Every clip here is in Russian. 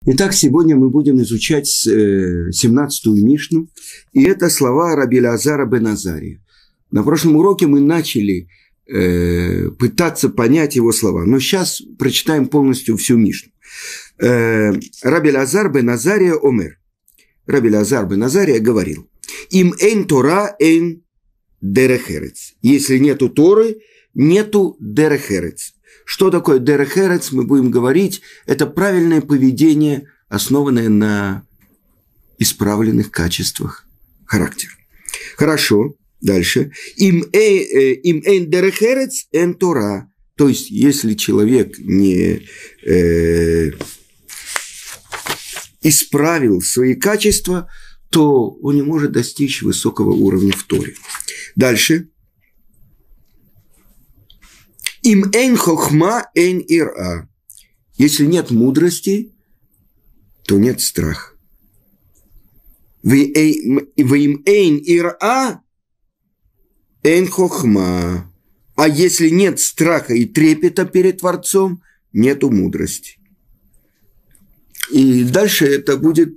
Итак, сегодня мы будем изучать 17-ю Мишну, и это слова Раби Элеазара бен Азария. На прошлом уроке мы начали пытаться понять его слова, но сейчас прочитаем полностью всю Мишну. Раби Элеазар бен Азария омер. Раби Элеазар бен Азария говорил: «Им эйн Тора, эйн дерех эрец». Если нету Торы, нету дерех эрец. Что такое дерех эрец, мы будем говорить, это правильное поведение, основанное на исправленных качествах характера. Хорошо, дальше. Им эйн дерех эрец эн Тора. То есть, если человек не исправил свои качества, то он не может достичь высокого уровня в Торе. Дальше. Им эйн хохма эйн ира. Если нет мудрости, то нет страха. Вим эйн ира эйн хохма. А если нет страха и трепета перед Творцом, нету мудрости. И дальше это будет,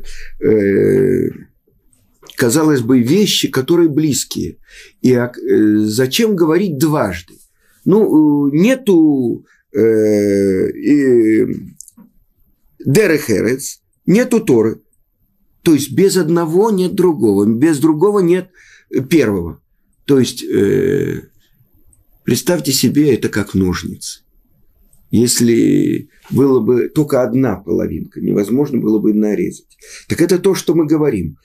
казалось бы, вещи, которые близкие. И зачем говорить дважды? Ну, нету дерех эрец, нету Торы. То есть, без одного нет другого, без другого нет первого. То есть, представьте себе это как ножницы. Если было бы только одна половинка, невозможно было бы нарезать. Так это то, что мы говорим.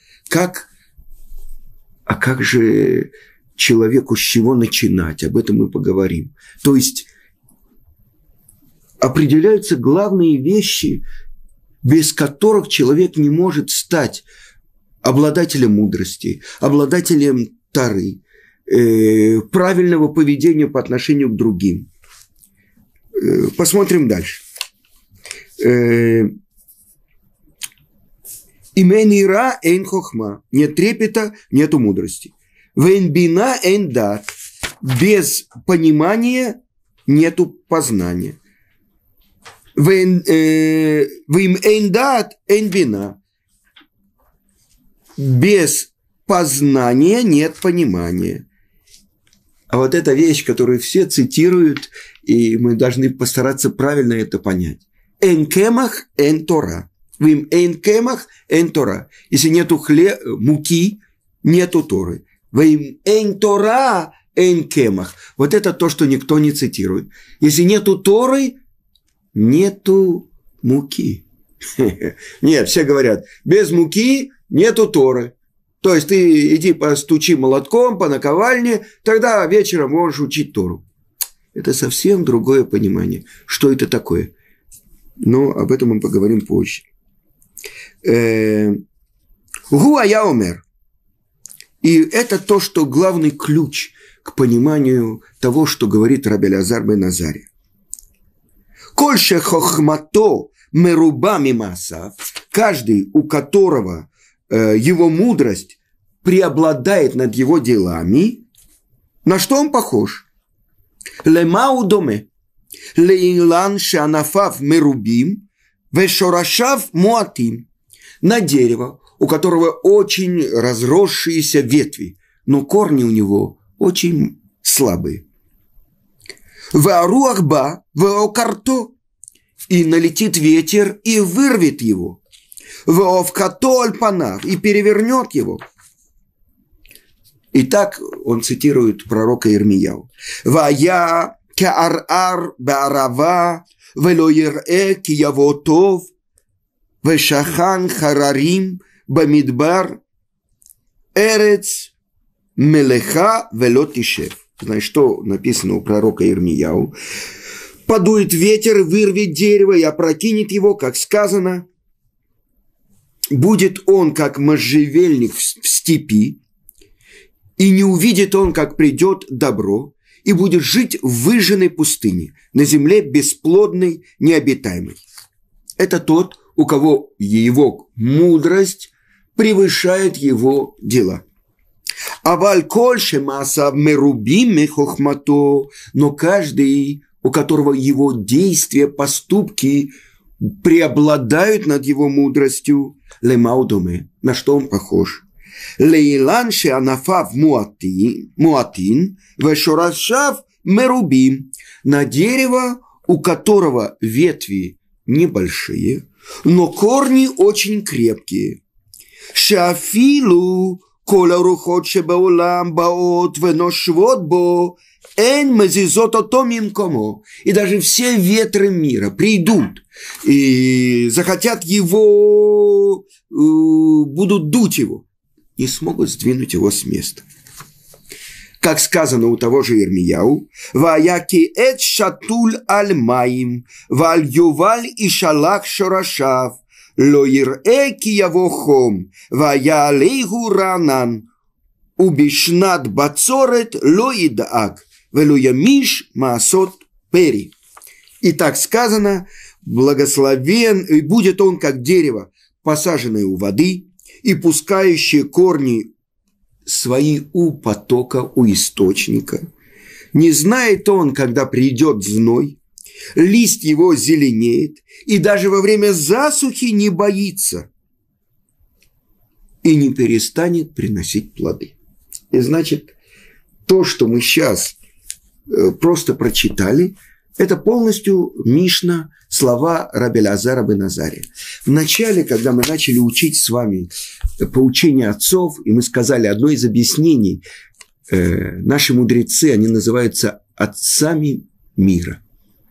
А как же человеку с чего начинать? Об этом мы поговорим. То есть определяются главные вещи, без которых человек не может стать обладателем мудрости, обладателем Торы, правильного поведения по отношению к другим. Посмотрим дальше. Имен ира эйн хохма. Нет трепета, нету мудрости. Вейн бина эйн дат. Без понимания нету познания. Вейн эйн дат эйн бина. Без познания нет понимания. А вот эта вещь, которую все цитируют, и мы должны постараться правильно это понять. Эн кемах, эн Тора. Вим эн кемах, эн Тора. Если нету муки, нету Торы. Вим эн Тора, эн кемах. Вот это то, что никто не цитирует. Если нету Торы, нету муки. Нет, все говорят, без муки нету Торы. То есть, ты иди постучи молотком по наковальне, тогда вечером можешь учить Тору. Это совсем другое понимание. Что это такое? Но об этом мы поговорим позже. Гуа я омер. И это то, что главный ключ к пониманию того, что говорит Раби Элеазар бен Азария. Кольше хохмато меруба мимасав. Каждый, у которого его мудрость преобладает над его делами, на что он похож? Лемау доме, леилан шанафав мерубим, вешорашав муатим. На дерево, у которого очень разросшиеся ветви, но корни у него очень слабые. Вааруахба, ваокарто, и налетит ветер и вырвет его. Ваовкатоль панав, и перевернет его. Итак, он цитирует пророка Ирмияу. Вая кеар-ар беарава, вело йирэ ки яво тов, вешахан харарим бамидбар, эрец мелеха вело тишев. Знаешь, что написано у пророка Ирмияу? Подует ветер, вырвет дерево и опрокинет его, как сказано. Будет он, как можжевельник в степи, и не увидит он, как придет добро, и будет жить в выжженной пустыне, на земле бесплодной, необитаемой. Это тот, у кого его мудрость превышает его дела. Аваль кольше маасав мерубим мехохмато, но каждый, у которого его действия, поступки преобладают над его мудростью. Лемаудоме, на что он похож? Лейлан шеанафав муатин, вешорашав мерубим. На дерево, у которого ветви небольшие, но корни очень крепкие. Шафилу кола рухот шебаулам баот веношвот бо эн мезизот отомим комо. И даже все ветры мира придут и захотят его, будут дуть его, не смогут сдвинуть его с места. Как сказано у того же Ирмияу, «Ваяки эт шатуль аль маим, валь юваль и шалах шорашав, ло ирэ ки яво хом, вая алейгу ранан, убишнат бацорет ло идаак, вело ямиш маасот пери». И так сказано, благословен, и будет он, как дерево, посаженное у воды, и пускающее корни свои у потока, у источника. Не знает он, когда придет зной, лист его зеленеет, и даже во время засухи не боится и не перестанет приносить плоды. И значит, то, что мы сейчас просто прочитали, это полностью Мишна, слова раби Элиазара бен Азария. Вначале, когда мы начали учить с вами поучение отцов, и мы сказали, одно из объяснений, наши мудрецы, они называются отцами мира.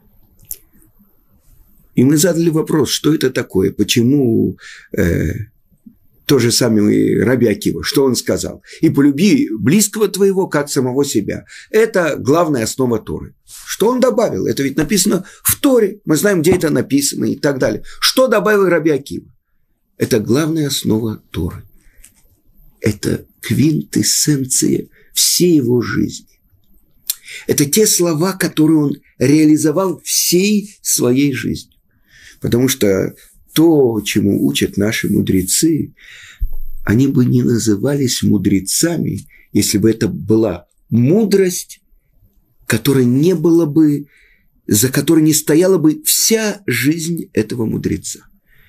И мы задали вопрос, что это такое, почему то же самое раби Акива, что он сказал? «И полюби близкого твоего, как самого себя». Это главная основа Торы. Что он добавил? Это ведь написано в Торе. Мы знаем, где это написано и так далее. Что добавил раби Акива? Это главная основа Торы. Это квинтэссенция всей его жизни. Это те слова, которые он реализовал всей своей жизнью. Потому что то, чему учат наши мудрецы, они бы не назывались мудрецами, если бы это была мудрость, которая не было бы, за которой не стояла бы вся жизнь этого мудреца.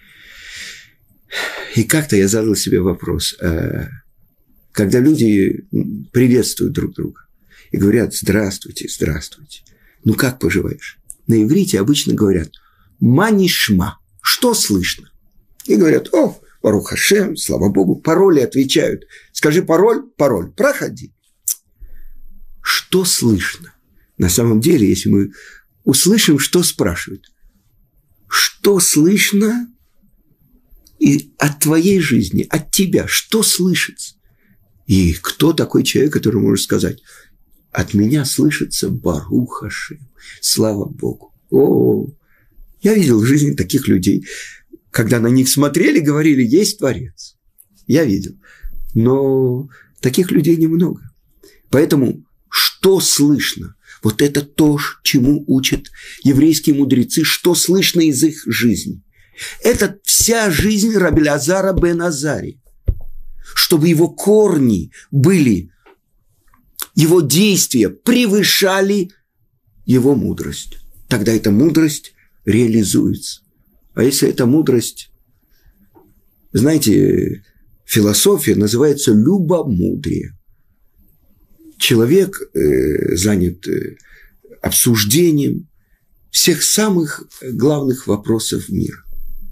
И как-то я задал себе вопрос, когда люди приветствуют друг друга и говорят «здравствуйте, здравствуйте», ну как поживаешь? На иврите обычно говорят «манишма», что слышно? И говорят «о, Барух Хашем, слава Богу», пароли отвечают. Скажи пароль, пароль, проходи. Что слышно? На самом деле, если мы услышим, что спрашивают. Что слышно и от твоей жизни, от тебя, что слышится? И кто такой человек, который может сказать, от меня слышится Барух Хашем, слава Богу. О, я видел в жизни таких людей, когда на них смотрели, говорили, есть Творец. Я видел. Но таких людей немного. Поэтому что слышно? Вот это то, чему учат еврейские мудрецы, что слышно из их жизни. Это вся жизнь раби Элиазара бен Азария. Чтобы его корни были, его действия превышали его мудрость. Тогда эта мудрость реализуется. А если эта мудрость, знаете, философия называется любомудрие. Человек занят обсуждением всех самых главных вопросов мира.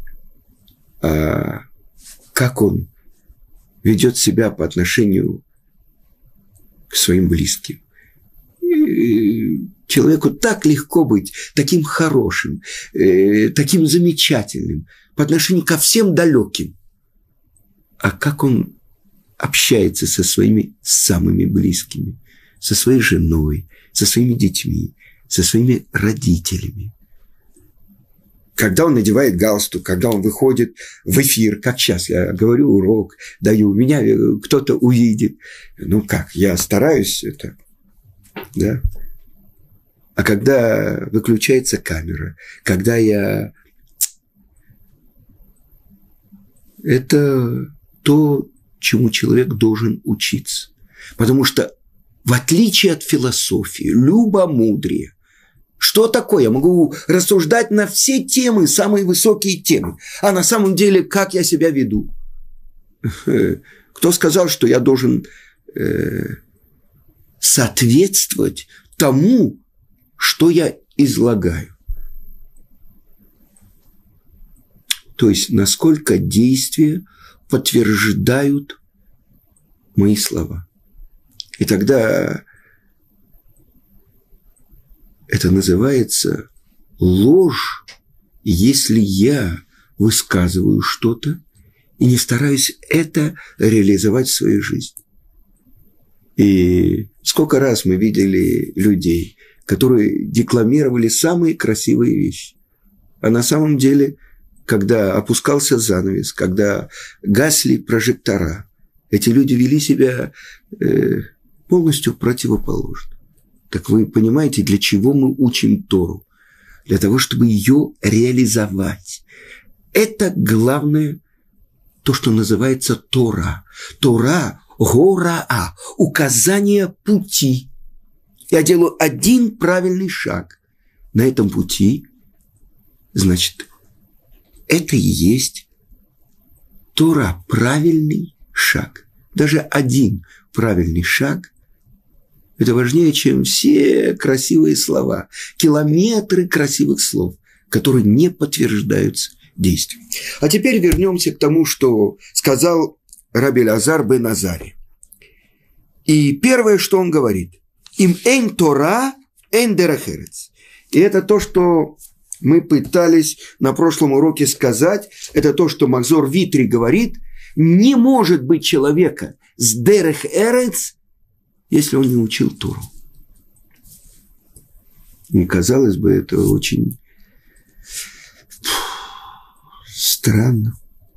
А как он ведет себя по отношению к своим близким. И человеку так легко быть таким хорошим, таким замечательным по отношению ко всем далеким. А как он общается со своими самыми близкими, со своей женой, со своими детьми, со своими родителями. Когда он надевает галстук, когда он выходит в эфир, как сейчас я говорю урок, даю, меня кто-то увидит. Ну как, я стараюсь это, да. А когда выключается камера, когда я... Это то, чему человек должен учиться. Потому что, в отличие от философии, любомудрие Что такое? Я могу рассуждать на все темы, самые высокие темы. А на самом деле, как я себя веду? Кто сказал, что я должен соответствовать тому, что я излагаю? То есть, насколько действия подтверждают мои слова. И тогда это называется ложь, если я высказываю что-то и не стараюсь это реализовать в своей жизни. И сколько раз мы видели людей, которые декламировали самые красивые вещи. А на самом деле, когда опускался занавес, когда гасли прожектора, эти люди вели себя полностью противоположно. Так вы понимаете, для чего мы учим Тору? Для того, чтобы ее реализовать. Это главное, то, что называется Тора. Тора – гораа, указание пути. Я делаю один правильный шаг. На этом пути, значит, это и есть Тора, правильный шаг. Даже один правильный шаг – это важнее, чем все красивые слова, километры красивых слов, которые не подтверждаются действием. А теперь вернемся к тому, что сказал Раби Элиазар бен Азари. И первое, что он говорит – им эйн Тора, эйн дерех эрец. И это то, что мы пытались на прошлом уроке сказать, это то, что Махзор Витри говорит, не может быть человека с дерех эрец, если он не учил Тору. И, казалось бы, это очень странно.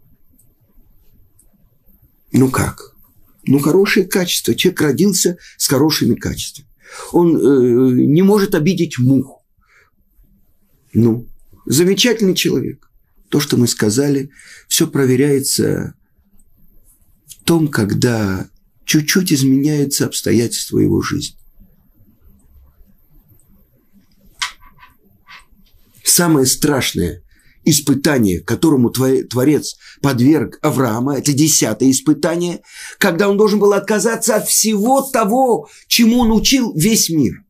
Ну как? Ну, хорошие качества. Человек родился с хорошими качествами. Он не может обидеть муху. Ну, замечательный человек. То, что мы сказали, все проверяется в том, когда чуть-чуть изменяются обстоятельства его жизни. Самое страшное испытание, которому Творец подверг Авраама, это 10-е испытание, когда он должен был отказаться от всего того, чему он учил весь мир.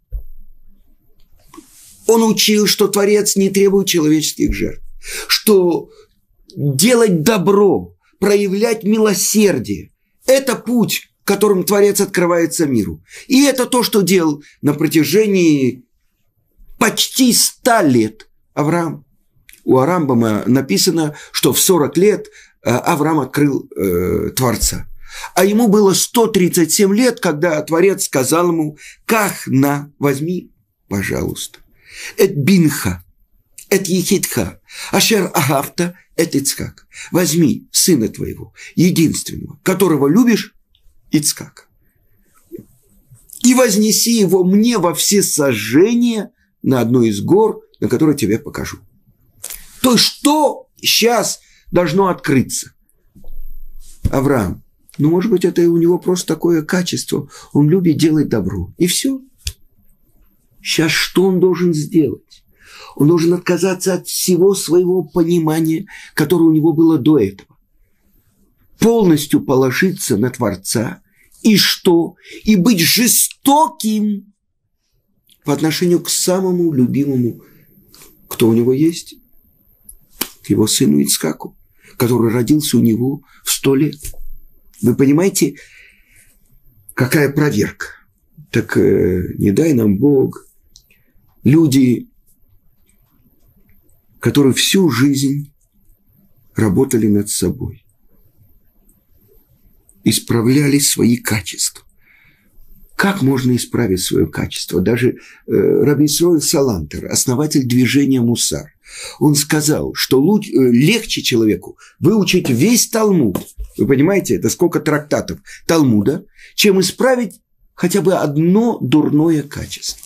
Он учил, что Творец не требует человеческих жертв, что делать добро, проявлять милосердие – это путь, которым Творец открывается миру. И это то, что делал на протяжении почти 100 лет Авраам. У Рамбама написано, что в 40 лет Авраам открыл Творца. А ему было 137 лет, когда Творец сказал ему: «Ках-на, возьми, пожалуйста, эт бинха, эт ехидха, ашер агавта, эт Ицхак. Возьми сына твоего, единственного, которого любишь, Ицхака, и вознеси его мне во всесожжение на одну из гор, на которой тебе покажу». То есть, что сейчас должно открыться? Авраам, ну, может быть, это у него просто такое качество. Он любит делать добро. И все. Сейчас что он должен сделать? Он должен отказаться от всего своего понимания, которое у него было до этого. Полностью положиться на Творца. И что? И быть жестоким по отношению к самому любимому, кто у него есть, к его сыну Ицхаку, который родился у него в 100 лет. Вы понимаете, какая проверка? Так не дай нам Бог, люди, которые всю жизнь работали над собой, исправляли свои качества. Как можно исправить свое качество? Даже Раби Исроэль Салантер, основатель движения Мусар, он сказал, что легче человеку выучить весь Талмуд. Вы понимаете, это сколько трактатов Талмуда, чем исправить хотя бы одно дурное качество.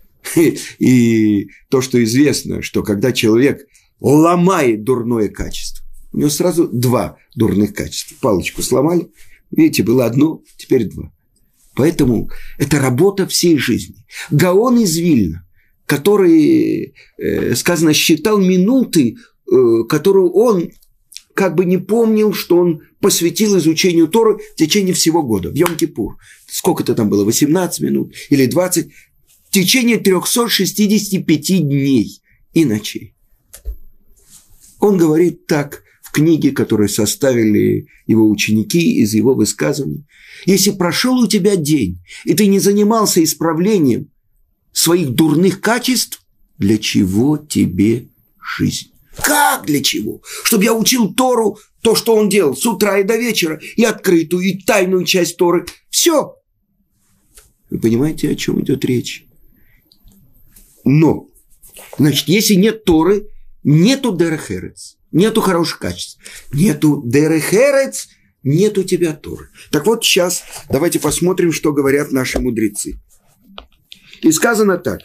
И то, что известно, что когда человек ломает дурное качество, у него сразу 2 дурных качества. Палочку сломали, видите, было одно, теперь 2. Поэтому это работа всей жизни. Гаон из Вильна, который, сказано, считал минуты, которую он как бы не помнил, что он посвятил изучению Торы в течение всего года, в Йом-Кипур. Сколько-то там было, 18 минут или 20, в течение 365 дней и ночей. Он говорит так в книге, которую составили его ученики из его высказываний. Если прошел у тебя день, и ты не занимался исправлением своих дурных качеств, для чего тебе жизнь? Как для чего? Чтобы я учил Тору, то, что он делал с утра и до вечера, и открытую, и тайную часть Торы. Все. Вы понимаете, о чем идет речь? Но, значит, если нет Торы, нету дерех эрец, нету хороших качеств, нету дерех эрец, нет у тебя Торы. Так вот, сейчас давайте посмотрим, что говорят наши мудрецы. И сказано так.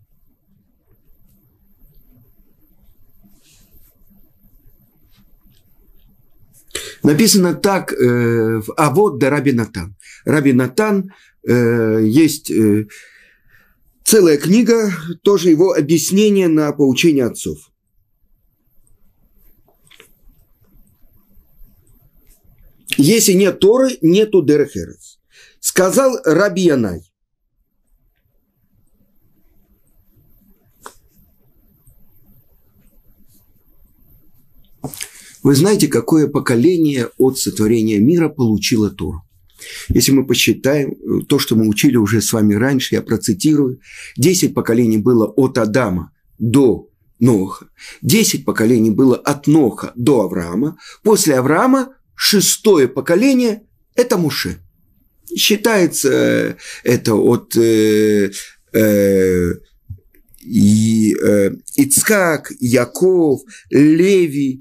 Написано так в Авот да Раби Натан. Раби Натан есть целая книга, тоже его объяснение на поучение отцов. Если нет Торы, нету дерех эрец. Сказал Раби Янай. Вы знаете, какое поколение от сотворения мира получило Тору? Если мы посчитаем то, что мы учили уже с вами раньше, я процитирую, 10 поколений было от Адама до Ноха, 10 поколений было от Ноха до Авраама, после Авраама 6-е поколение – это Моше. Считается это от Ицхак, Яков, Леви,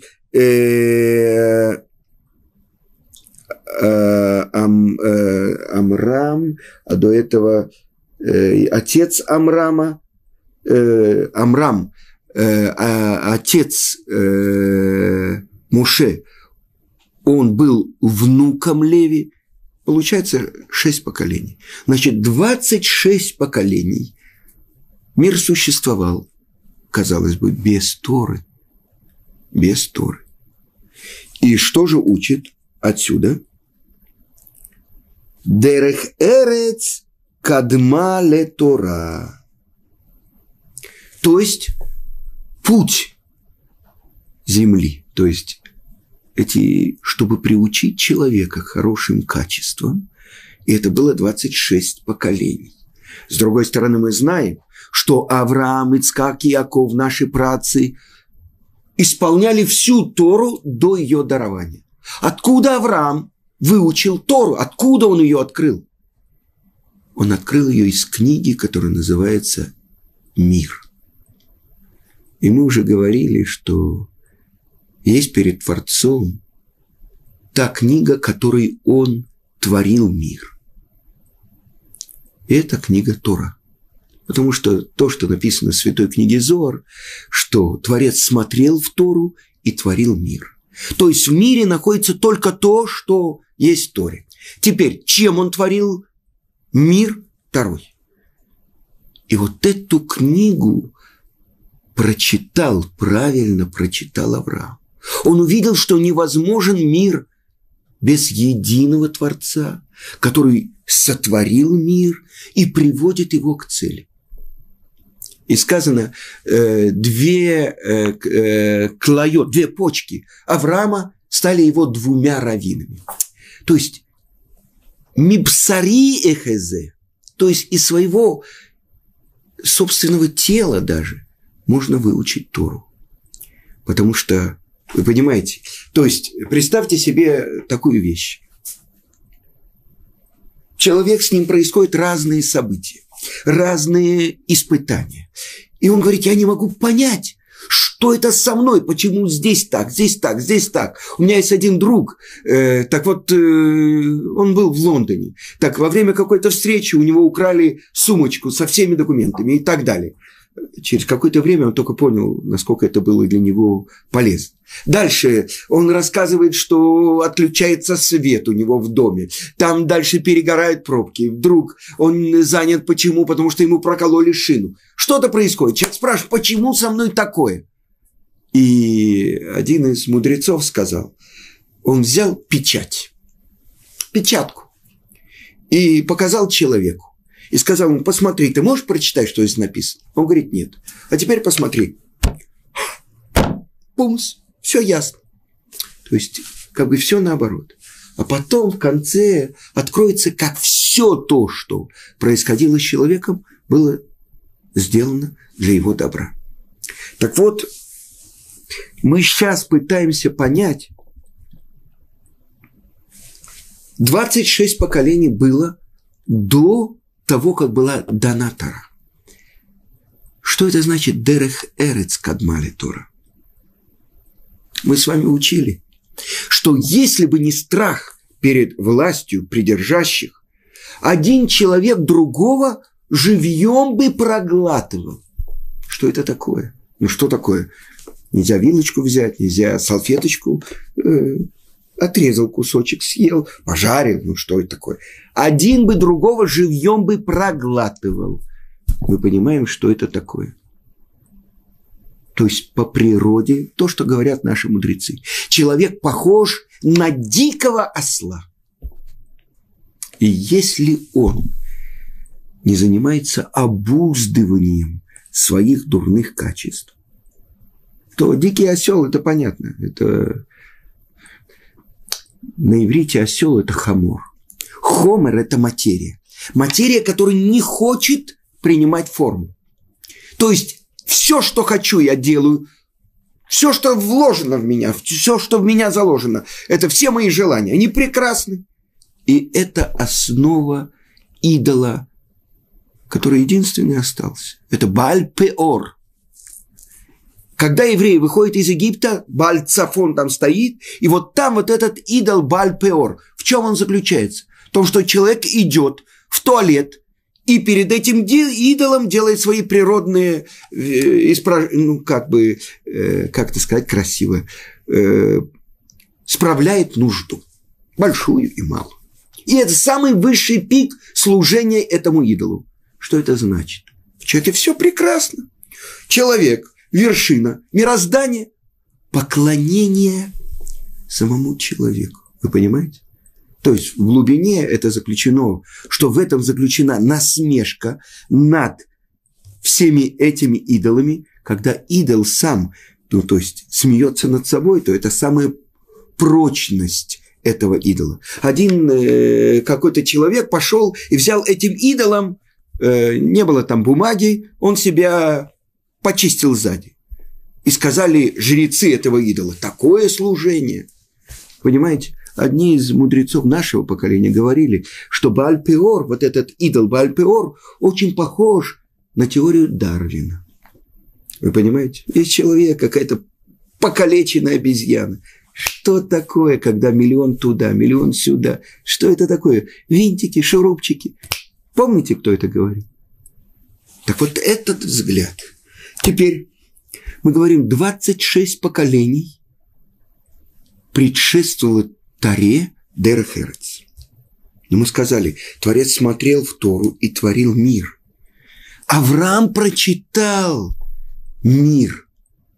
Амрам, а до этого отец Амрама, Амрам, отец Моше, он был внуком Леви. Получается 6 поколений. Значит, 26 поколений мир существовал, казалось бы, без Торы. Без Торы. И что же учит отсюда? Дерех эрец кадма ле Тора. То есть путь земли, то есть чтобы приучить человека к хорошим качествам, и это было 26 поколений. С другой стороны, мы знаем, что Авраам, Ицхак и Яков, наши праотцы, исполняли всю Тору до ее дарования. Откуда Авраам выучил Тору? Откуда он ее открыл? Он открыл ее из книги, которая называется «Мир». И мы уже говорили, что есть перед Творцом та книга, которой он творил мир. И это книга Тора. Потому что то, что написано в Святой книге Зоар, что Творец смотрел в Тору и творил мир. То есть в мире находится только то, что есть в Торе. Теперь, чем он творил мир второй? И вот эту книгу правильно прочитал Авраам. Он увидел, что невозможен мир без единого Творца, который сотворил мир и приводит его к цели. И сказано, две почки Авраама стали его 2 раввинами. То есть, мипсари эхезе, то есть из своего собственного тела даже можно выучить Тору. Потому что, вы понимаете, то есть, представьте себе такую вещь. Человек, с ним происходят разные события, разные испытания. И он говорит, я не могу понять, что это со мной, почему здесь так, здесь так, здесь так. У меня есть один друг, так вот, он был в Лондоне. Так, во время какой-то встречи у него украли сумочку со всеми документами и так далее. через какое-то время он только понял, насколько это было для него полезно. Дальше он рассказывает, что отключается свет у него в доме. Там дальше перегорают пробки. Вдруг он занят. Почему? Потому что ему прокололи шину. Что-то происходит. Человек спрашивает, почему со мной такое? И один из мудрецов сказал, он взял печатку, и показал человеку. И сказал ему, посмотри, ты можешь прочитать, что здесь написано? Он говорит, нет. А теперь посмотри. Пумс, все ясно. То есть, как бы все наоборот. А потом в конце откроется, как все то, что происходило с человеком, было сделано для его добра. Так вот, мы сейчас пытаемся понять, 26 поколений было до того, как была дана Тора. Что это значит «дерех эрец кадмали Тора»? Мы с вами учили, что если бы не страх перед властью придержащих, один человек другого живьем бы проглатывал. Что это такое? Ну, что такое? Нельзя вилочку взять, нельзя салфеточку, отрезал кусочек, съел, пожарил, ну что это такое? Один бы другого живьем бы проглатывал. Мы понимаем, что это такое. То есть по природе, то, что говорят наши мудрецы. Человек похож на дикого осла. И если он не занимается обуздыванием своих дурных качеств, то дикий осел, это понятно, это... На иврите осел – это хамор. Хомер – это материя. Материя, которая не хочет принимать форму. То есть, все, что хочу, я делаю. Все, что вложено в меня, все, что в меня заложено, это все мои желания. Они прекрасны. И это основа идола, который единственный остался. Это Бааль-Пеор. Когда евреи выходят из Египта, Бааль-Цафон там стоит, и вот там вот этот идол Бааль-Пеор. В чем он заключается? В том, что человек идет в туалет, и перед этим идолом делает свои природные, ну, как бы, как это сказать красиво, справляет нужду, большую и малую. И это самый высший пик служения этому идолу. Что это значит? В человеке все прекрасно. Человек – вершина мироздания, поклонение самому человеку. Вы понимаете? То есть в глубине это заключено, что в этом заключена насмешка над всеми этими идолами, когда идол сам, ну, то есть смеется над собой, то это самая прочность этого идола. Один какой-то человек пошел и взял этим идолом, не было там бумаги, он себя почистил сзади. И сказали жрецы этого идола, такое служение. Понимаете? Одни из мудрецов нашего поколения говорили, что Бааль-Пеор, вот этот идол Бааль-Пеор, очень похож на теорию Дарвина. Вы понимаете? Есть человек, какая-то покалеченная обезьяна. Что такое, когда миллион туда, миллион сюда? Что это такое? Винтики, шурупчики. Помните, кто это говорит? Так вот этот взгляд. Теперь мы говорим, 26 поколений предшествовало Торе дерех эрец. Но мы сказали, Творец смотрел в Тору и творил мир. Авраам прочитал мир.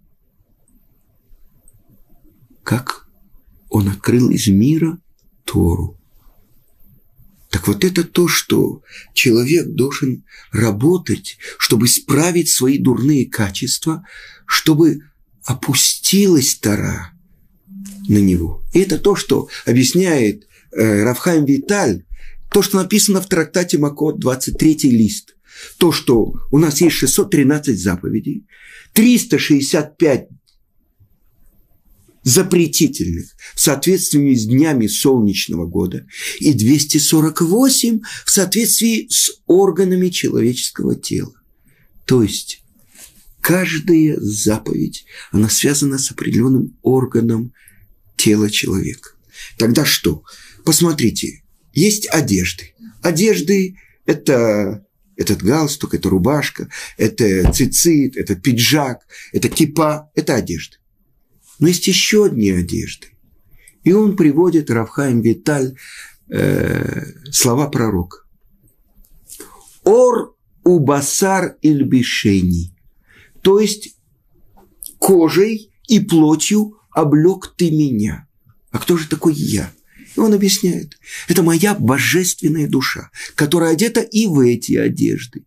Как он открыл из мира Тору. Так вот это то, что человек должен работать, чтобы исправить свои дурные качества, чтобы опустилась Тора на него. И это то, что объясняет Рав Хаим Виталь, то, что написано в трактате Макот, 23 лист. То, что у нас есть 613 заповедей, 365 запретительных в соответствии с днями солнечного года и 248 в соответствии с органами человеческого тела. То есть каждая заповедь, она связана с определенным органом тела человека. Тогда что? Посмотрите, есть одежды. Одежды – это Этот галстук, это рубашка, это цицит, это пиджак, это кипа, это одежда. Но есть еще одни одежды. И он приводит, Рав Хаим Виталь, слова пророка. Ор убасар ильбишени. То есть кожей и плотью облег ты меня. А кто же такой я? И он объясняет. Это моя божественная душа, которая одета и в эти одежды.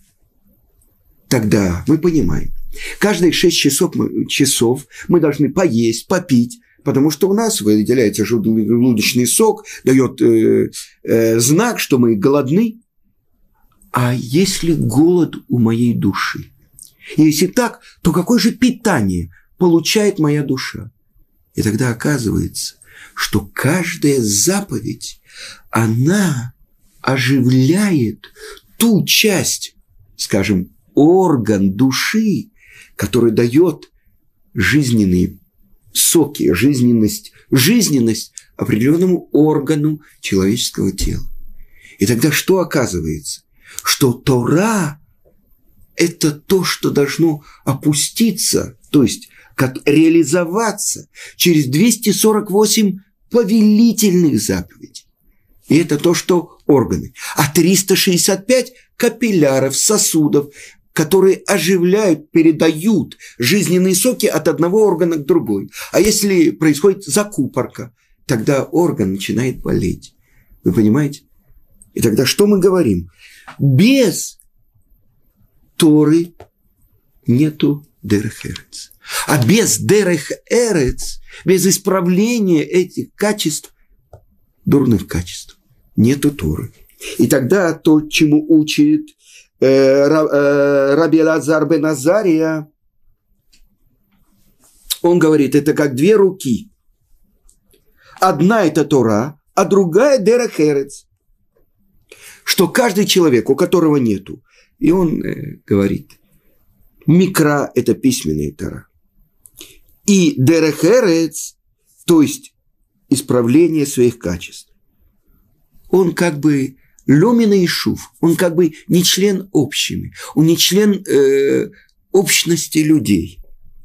Тогда мы понимаем. Каждые 6 часов мы должны поесть, попить, потому что у нас выделяется желудочный сок, дает знак, что мы голодны. А если голод у моей души? И если так, то какое же питание получает моя душа? И тогда оказывается, что каждая заповедь, она оживляет ту часть, скажем, орган души, который дает жизненные соки, жизненность определенному органу человеческого тела. И тогда что оказывается? Что Тора – это то, что должно опуститься, то есть как реализоваться через 248 повелительных заповедей. И это то, что органы. А 365 капилляров, сосудов, которые оживляют, передают жизненные соки от одного органа к другой. А если происходит закупорка, тогда орган начинает болеть. Вы понимаете? И тогда что мы говорим? Без Торы нету дерех эрец. А без дерех эрец, без исправления этих качеств, дурных качеств, нету Торы. И тогда то, чему учит Раби Элазар бен Азария, он говорит, это как 2 руки. Одна – это Тора, а другая – дерех эрец. Что каждый человек, у которого нету, и он говорит, микра – это письменная Тора. И дерех эрец, то есть исправление своих качеств. Он как бы ломина ишув, он как бы не член общины, он не член общности людей.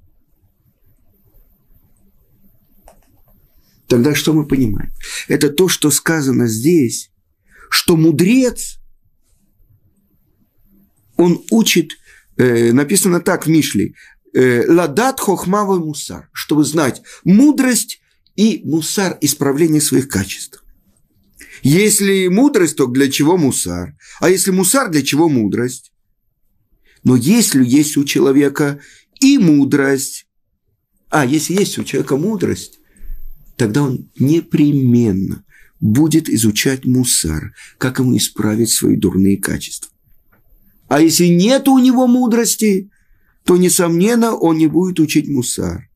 Тогда что мы понимаем? Это то, что сказано здесь, что мудрец, он учит, написано так в Мишле, ладат хохма ве мусар, чтобы знать мудрость и мусар, исправление своих качеств. Если мудрость, то для чего мусар? А если мусар, для чего мудрость? Но если есть у человека и мудрость, если есть у человека мудрость, тогда он непременно будет изучать мусар, как ему исправить свои дурные качества. А если нет у него мудрости, то, несомненно, он не будет учить мусар.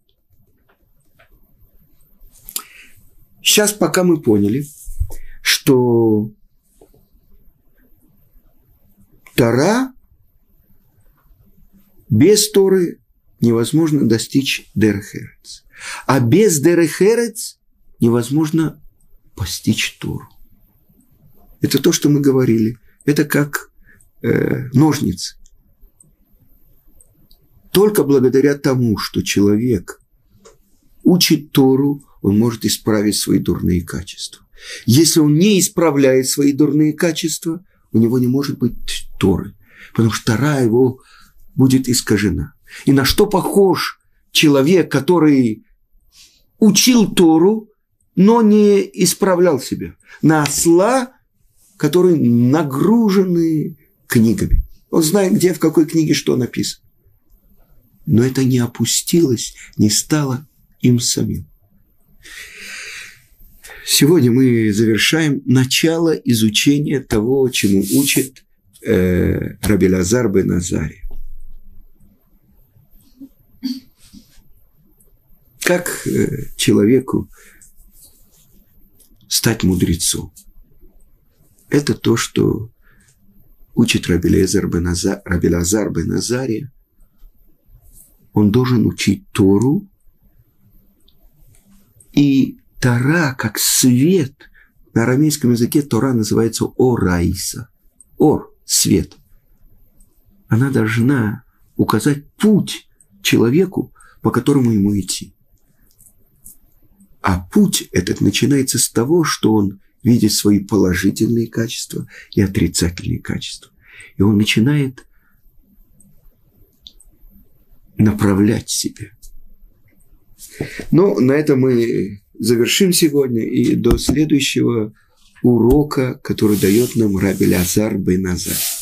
Сейчас пока мы поняли, что Тора, без Торы невозможно достичь дерех эрец. А без дерех эрец невозможно постичь Тору. Это то, что мы говорили. Это как ножницы. Только благодаря тому, что человек учит Тору, он может исправить свои дурные качества. Если он не исправляет свои дурные качества, у него не может быть Торы, потому что Тора его будет искажена. И на что похож человек, который учил Тору, но не исправлял себя? На осла, который нагружены книгами. Он знает, где, в какой книге что написано. Но это не опустилось, не стало им самим. Сегодня мы завершаем начало изучения того, чему учит Раби Элазар бен Азария. Как человеку стать мудрецом? Это то, что учит Раби Элазар бен Азария. Он должен учить Тору, и Тора, как свет, на арамейском языке Тора называется Ораиса. Ор – свет. она должна указать путь человеку, по которому ему идти. А путь этот начинается с того, что он видит свои положительные качества и отрицательные качества. И он начинает направлять себя. Но на этом мы завершим сегодня. И до следующего урока, который дает нам Рабби Элиазар бен Азария.